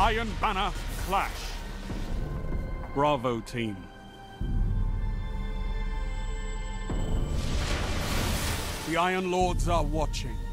Iron Banner clash. Bravo team. The Iron Lords are watching.